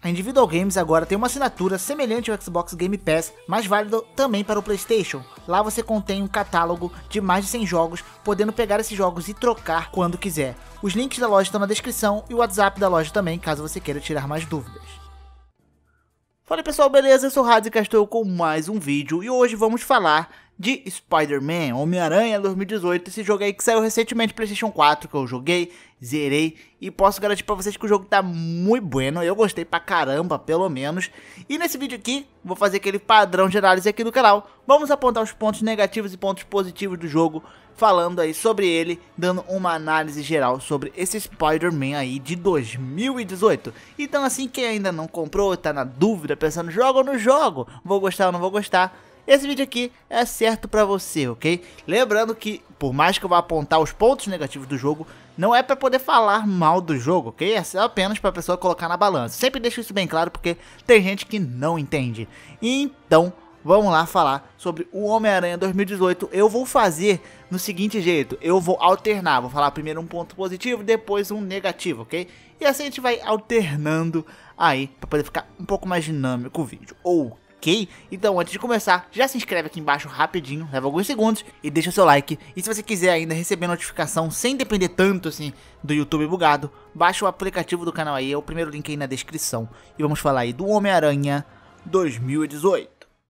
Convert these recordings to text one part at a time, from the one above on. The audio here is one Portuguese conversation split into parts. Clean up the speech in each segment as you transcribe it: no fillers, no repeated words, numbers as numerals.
Individual Games agora tem uma assinatura semelhante ao Xbox Game Pass, mas válido também para o PlayStation. Lá você contém um catálogo de mais de 100 jogos, podendo pegar esses jogos e trocar quando quiser. Os links da loja estão na descrição e o WhatsApp da loja também, caso você queira tirar mais dúvidas. Fala pessoal, beleza? Eu sou o Radz e cá estou com mais um vídeo e hoje vamos falar de Spider-Man, Homem-Aranha 2018, esse jogo aí que saiu recentemente no PlayStation 4, que eu joguei, zerei e posso garantir pra vocês que o jogo tá muito bueno, eu gostei pra caramba, pelo menos. E nesse vídeo aqui, vou fazer aquele padrão de análise aqui do canal, vamos apontar os pontos negativos e pontos positivos do jogo, falando aí sobre ele, dando uma análise geral sobre esse Spider-Man aí de 2018. Então assim, quem ainda não comprou, tá na dúvida, pensando, jogo ou não jogo, vou gostar ou não vou gostar, esse vídeo aqui é certo pra você, ok? Lembrando que, por mais que eu vá apontar os pontos negativos do jogo, não é pra poder falar mal do jogo, ok? É apenas pra pessoa colocar na balança. Sempre deixo isso bem claro porque tem gente que não entende. Então, vamos lá falar sobre o Homem-Aranha 2018. Eu vou fazer no seguinte jeito, eu vou alternar. Vou falar primeiro um ponto positivo, depois um negativo, ok? E assim a gente vai alternando aí, pra poder ficar um pouco mais dinâmico o vídeo. Ok? Então antes de começar, já se inscreve aqui embaixo rapidinho, leva alguns segundos e deixa o seu like. E se você quiser ainda receber notificação sem depender tanto assim do YouTube bugado, baixa o aplicativo do canal aí, é o primeiro link aí na descrição. E vamos falar aí do Homem-Aranha 2018.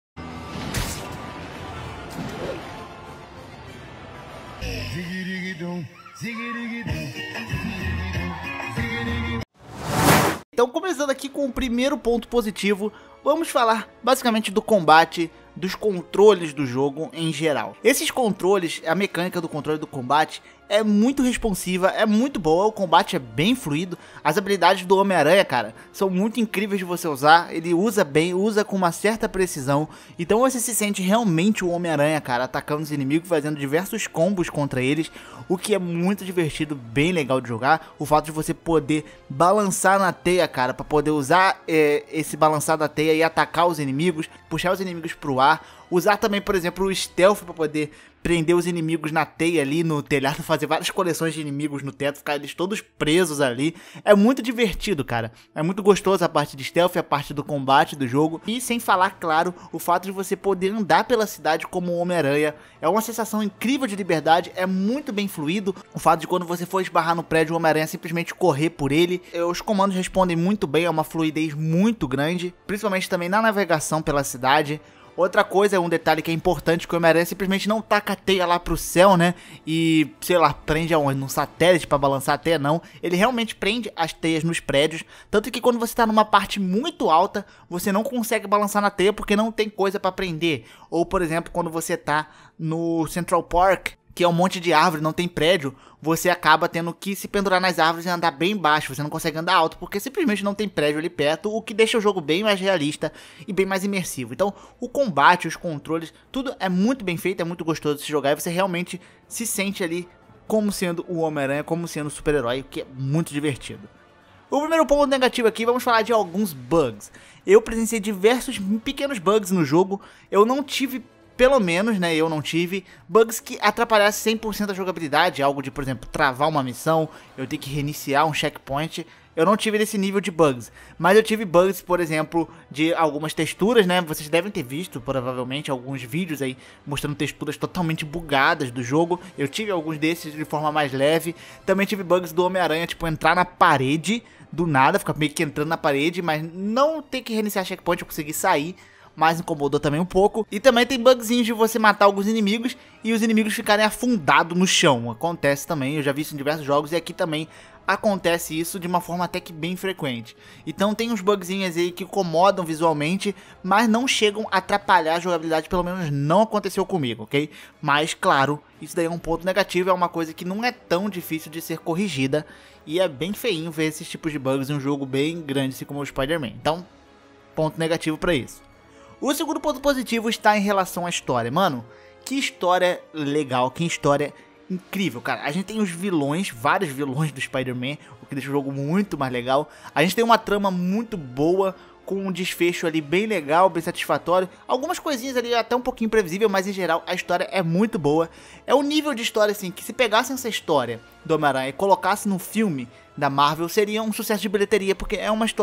Então começando aqui com o primeiro ponto positivo, vamos falar basicamente do combate, dos controles do jogo em geral. Esses controles, a mecânica do controle do combate é muito responsiva, é muito boa, o combate é bem fluido, as habilidades do Homem-Aranha, cara, são muito incríveis de você usar, ele usa bem, usa com uma certa precisão, então você se sente realmente o Homem-Aranha, cara, atacando os inimigos, fazendo diversos combos contra eles, o que é muito divertido, bem legal de jogar, o fato de você poder balançar na teia, cara, pra poder usar esse balançar da teia e atacar os inimigos, puxar os inimigos pro ar, usar também, por exemplo, o stealth pra poder prender os inimigos na teia ali no telhado, fazer várias coleções de inimigos no teto, ficar eles todos presos ali. É muito divertido, cara. É muito gostoso a parte de stealth, a parte do combate do jogo. E sem falar, claro, o fato de você poder andar pela cidade como Homem-Aranha. É uma sensação incrível de liberdade, é muito bem fluido. O fato de quando você for esbarrar no prédio, o Homem-Aranha simplesmente correr por ele. Os comandos respondem muito bem, é uma fluidez muito grande, principalmente também na navegação pela cidade. Outra coisa, um detalhe que é importante, que o Homem-Aranha simplesmente não taca a teia lá pro céu, né? E, sei lá, prende num satélite pra balançar a teia, não. Ele realmente prende as teias nos prédios. Tanto que quando você tá numa parte muito alta, você não consegue balançar na teia porque não tem coisa pra prender. Ou, por exemplo, quando você tá no Central Park, que é um monte de árvore, não tem prédio, você acaba tendo que se pendurar nas árvores e andar bem baixo, você não consegue andar alto, porque simplesmente não tem prédio ali perto, o que deixa o jogo bem mais realista e bem mais imersivo. Então, o combate, os controles, tudo é muito bem feito, é muito gostoso de se jogar, e você realmente se sente ali como sendo o Homem-Aranha, como sendo o super-herói, o que é muito divertido. O primeiro ponto negativo aqui, vamos falar de alguns bugs. Eu presenciei diversos pequenos bugs no jogo, eu não tive... Pelo menos, né, eu não tive bugs que atrapalhassem 100% a jogabilidade, algo de, por exemplo, travar uma missão, eu ter que reiniciar um checkpoint. Eu não tive desse nível de bugs, mas eu tive bugs, por exemplo, de algumas texturas, né, vocês devem ter visto, provavelmente, alguns vídeos aí mostrando texturas totalmente bugadas do jogo. Eu tive alguns desses de forma mais leve. Também tive bugs do Homem-Aranha, tipo, entrar na parede do nada, ficar meio que entrando na parede, mas não ter que reiniciar checkpoint, eu consegui sair. Mas incomodou também um pouco. E também tem bugzinhos de você matar alguns inimigos e os inimigos ficarem afundados no chão. Acontece também, eu já vi isso em diversos jogos e aqui também acontece isso de uma forma até que bem frequente. Então tem uns bugzinhos aí que incomodam visualmente, mas não chegam a atrapalhar a jogabilidade, pelo menos não aconteceu comigo, ok? Mas claro, isso daí é um ponto negativo, é uma coisa que não é tão difícil de ser corrigida. E é bem feinho ver esses tipos de bugs em um jogo bem grande assim como o Spider-Man. Então, ponto negativo pra isso. O segundo ponto positivo está em relação à história. Mano, que história legal, que história incrível, cara. A gente tem os vilões, vários vilões do Spider-Man, o que deixa o jogo muito mais legal. A gente tem uma trama muito boa, com um desfecho ali bem legal, bem satisfatório. Algumas coisinhas ali até um pouquinho imprevisível, mas em geral a história é muito boa. É um nível de história assim, que se pegassem essa história do Homem-Aranha e colocassem no filme da Marvel, seria um sucesso de bilheteria, porque é uma história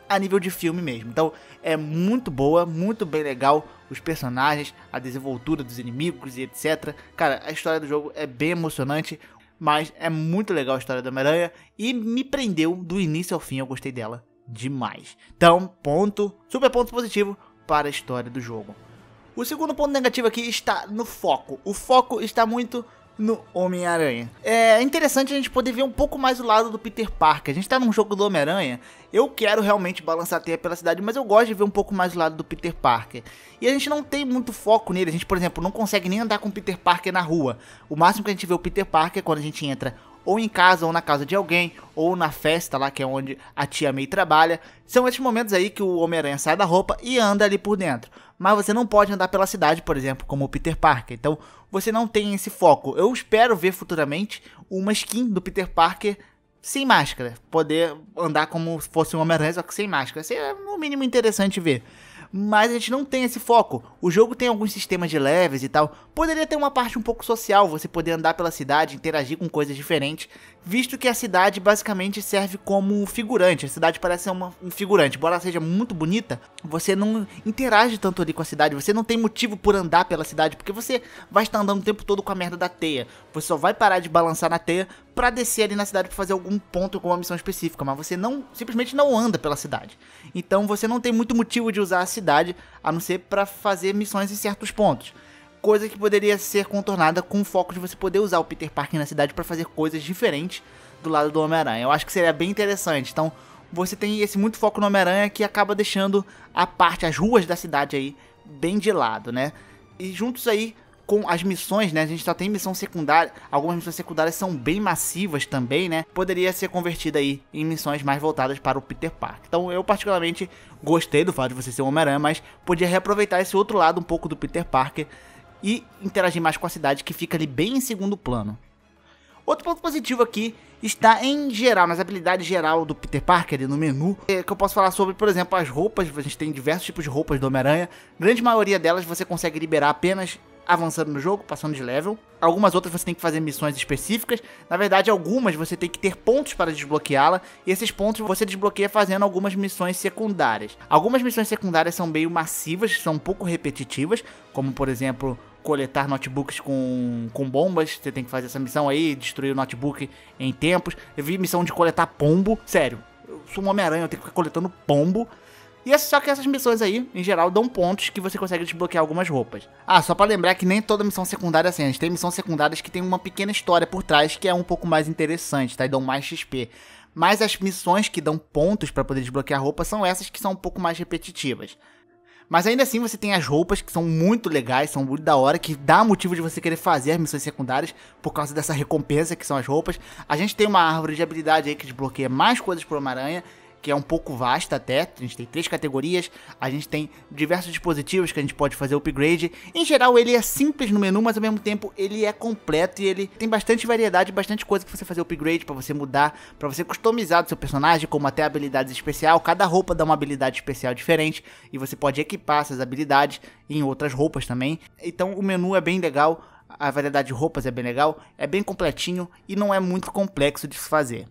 a nível de filme mesmo. Então é muito boa, muito bem legal, os personagens, a desenvoltura dos inimigos e etc. Cara, a história do jogo é bem emocionante, mas é muito legal a história do Homem-Aranha e me prendeu do início ao fim, eu gostei dela demais. Então, super ponto positivo para a história do jogo. O segundo ponto negativo aqui está no foco. O foco está muito no Homem-Aranha. É interessante a gente poder ver um pouco mais o lado do Peter Parker. A gente tá num jogo do Homem-Aranha, eu quero realmente balançar a teia pela cidade, mas eu gosto de ver um pouco mais o lado do Peter Parker. E a gente não tem muito foco nele, a gente, por exemplo, não consegue nem andar com o Peter Parker na rua. O máximo que a gente vê o Peter Parker é quando a gente entra ou em casa, ou na casa de alguém, ou na festa lá, que é onde a tia May trabalha. São esses momentos aí que o Homem-Aranha sai da roupa e anda ali por dentro. Mas você não pode andar pela cidade, por exemplo, como o Peter Parker. Então, você não tem esse foco. Eu espero ver futuramente uma skin do Peter Parker sem máscara. Poder andar como se fosse um Homem-Aranha, só que sem máscara. Seria no mínimo interessante ver. Mas a gente não tem esse foco. O jogo tem alguns sistemas de levels e tal. Poderia ter uma parte um pouco social, você poder andar pela cidade, interagir com coisas diferentes, visto que a cidade basicamente serve como figurante. A cidade parece ser um figurante. Embora ela seja muito bonita, você não interage tanto ali com a cidade. Você não tem motivo por andar pela cidade, porque você vai estar andando o tempo todo com a merda da teia. Você só vai parar de balançar na teia pra descer ali na cidade pra fazer algum ponto com uma missão específica, mas você simplesmente não anda pela cidade. Então você não tem muito motivo de usar a cidade, a não ser pra fazer missões em certos pontos. Coisa que poderia ser contornada com o foco de você poder usar o Peter Parker na cidade pra fazer coisas diferentes do lado do Homem-Aranha. Eu acho que seria bem interessante. Então você tem esse muito foco no Homem-Aranha que acaba deixando as ruas da cidade aí bem de lado, né? E juntos aí com as missões, né, a gente só tem missão secundária, algumas missões secundárias são bem massivas também, né, poderia ser convertida aí em missões mais voltadas para o Peter Parker. Então eu particularmente gostei do fato de você ser um Homem-Aranha, mas podia reaproveitar esse outro lado um pouco do Peter Parker e interagir mais com a cidade, que fica ali bem em segundo plano. Outro ponto positivo aqui está em geral, nas habilidades geral do Peter Parker, ali no menu, que eu posso falar sobre, por exemplo, as roupas. A gente tem diversos tipos de roupas do Homem-Aranha, grande maioria delas você consegue liberar apenas avançando no jogo, passando de level. Algumas outras você tem que fazer missões específicas. Na verdade, algumas você tem que ter pontos para desbloqueá-la, e esses pontos você desbloqueia fazendo algumas missões secundárias. Algumas missões secundárias são meio massivas, são um pouco repetitivas, como por exemplo, coletar notebooks com bombas. Você tem que fazer essa missão aí, destruir o notebook em tempos. Eu vi missão de coletar pombo, sério, eu sou um Homem-Aranha, eu tenho que ficar coletando pombo. E só que essas missões aí, em geral, dão pontos que você consegue desbloquear algumas roupas. Ah, só pra lembrar que nem toda missão secundária é assim. A gente tem missões secundárias que tem uma pequena história por trás que é um pouco mais interessante, tá? E dão mais XP. Mas as missões que dão pontos pra poder desbloquear roupa são essas que são um pouco mais repetitivas. Mas ainda assim você tem as roupas que são muito legais, são muito da hora, que dá motivo de você querer fazer as missões secundárias por causa dessa recompensa que são as roupas. A gente tem uma árvore de habilidade aí que desbloqueia mais coisas pro Homem-Aranha, que é um pouco vasta até. A gente tem 3 categorias, a gente tem diversos dispositivos que a gente pode fazer upgrade. Em geral ele é simples no menu, mas ao mesmo tempo ele é completo e ele tem bastante variedade, bastante coisa pra você fazer upgrade, pra você mudar, pra você customizar do seu personagem, como até habilidades especial. Cada roupa dá uma habilidade especial diferente e você pode equipar essas habilidades em outras roupas também. Então o menu é bem legal, a variedade de roupas é bem legal, é bem completinho e não é muito complexo de se fazer.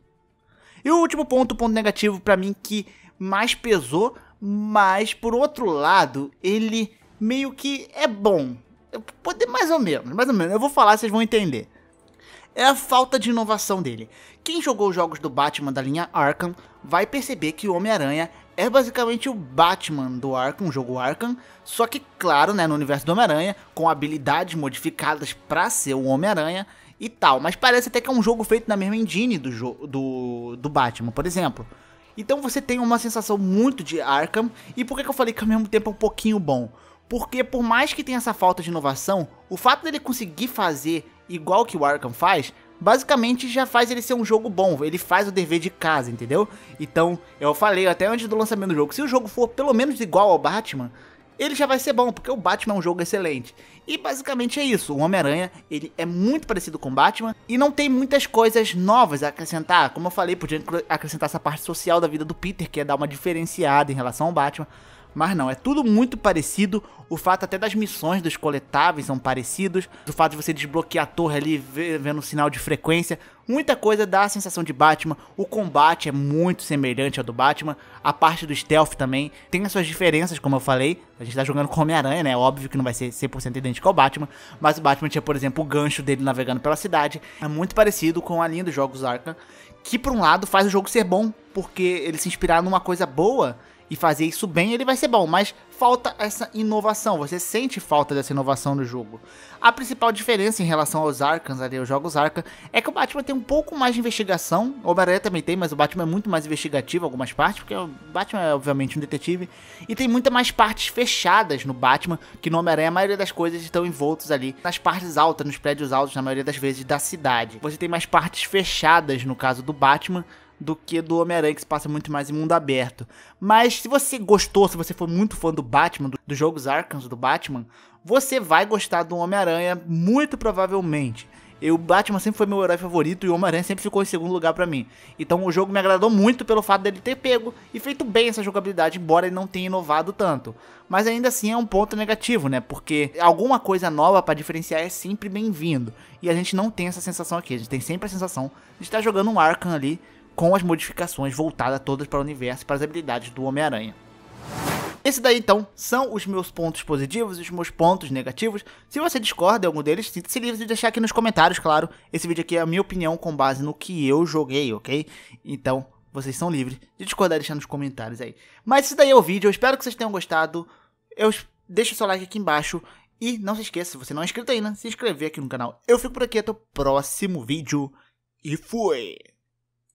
E o último ponto negativo pra mim que mais pesou, mas por outro lado, ele meio que é bom. Pode mais ou menos, eu vou falar, vocês vão entender. É a falta de inovação dele. Quem jogou os jogos do Batman da linha Arkham vai perceber que o Homem-Aranha é basicamente o Batman do Arkham, o jogo Arkham, só que claro, né, no universo do Homem-Aranha, com habilidades modificadas pra ser o Homem-Aranha e tal, mas parece até que é um jogo feito na mesma engine do Batman, por exemplo. Então você tem uma sensação muito de Arkham. E por que eu falei que ao mesmo tempo é um pouquinho bom? Porque por mais que tenha essa falta de inovação, o fato dele conseguir fazer igual que o Arkham faz, basicamente já faz ele ser um jogo bom. Ele faz o dever de casa, entendeu? Então eu falei até antes do lançamento do jogo, se o jogo for pelo menos igual ao Batman, ele já vai ser bom, porque o Batman é um jogo excelente. E basicamente é isso, o Homem-Aranha, ele é muito parecido com o Batman e não tem muitas coisas novas a acrescentar. Como eu falei, podia acrescentar essa parte social da vida do Peter, que é dar uma diferenciada em relação ao Batman. Mas não, é tudo muito parecido. O fato até das missões dos coletáveis são parecidos. O fato de você desbloquear a torre ali, vendo o sinal de frequência. Muita coisa dá a sensação de Batman. O combate é muito semelhante ao do Batman. A parte do stealth também tem as suas diferenças, como eu falei. A gente tá jogando com Homem-Aranha, né? Óbvio que não vai ser 100% idêntico ao Batman. Mas o Batman tinha, por exemplo, o gancho dele navegando pela cidade. É muito parecido com a linha dos jogos Arkham. Que por um lado faz o jogo ser bom, porque ele se inspirar numa coisa boa e fazer isso bem, ele vai ser bom, mas falta essa inovação, você sente falta dessa inovação no jogo. A principal diferença em relação aos Arkhams, ali, aos jogos Arkham, é que o Batman tem um pouco mais de investigação, o Homem-Aranha também tem, mas o Batman é muito mais investigativo em algumas partes, porque o Batman é obviamente um detetive, e tem muita mais partes fechadas no Batman, que no Homem-Aranha a maioria das coisas estão envoltas ali nas partes altas, nos prédios altos, na maioria das vezes da cidade. Você tem mais partes fechadas no caso do Batman, do que do Homem-Aranha, que se passa muito mais em mundo aberto. Mas se você gostou, se você for muito fã do Batman, dos jogos Arkham do Batman, você vai gostar do Homem-Aranha, muito provavelmente. O Batman sempre foi meu herói favorito e o Homem-Aranha sempre ficou em segundo lugar pra mim. Então o jogo me agradou muito pelo fato dele ter pego e feito bem essa jogabilidade, embora ele não tenha inovado tanto. Mas ainda assim é um ponto negativo, né? Porque alguma coisa nova pra diferenciar é sempre bem-vindo. E a gente não tem essa sensação aqui, a gente tem sempre a sensação de estar jogando um Arkham ali, com as modificações voltadas todas para o universo e para as habilidades do Homem-Aranha. Esse daí então são os meus pontos positivos e os meus pontos negativos. Se você discorda de algum deles, se livre de deixar aqui nos comentários, claro. Esse vídeo aqui é a minha opinião com base no que eu joguei, ok? Então vocês são livres de discordar e deixar nos comentários aí. Mas esse daí é o vídeo, eu espero que vocês tenham gostado. Deixa o seu like aqui embaixo. E não se esqueça, se você não é inscrito ainda, se inscrever aqui no canal. Eu fico por aqui, até o próximo vídeo. E fui!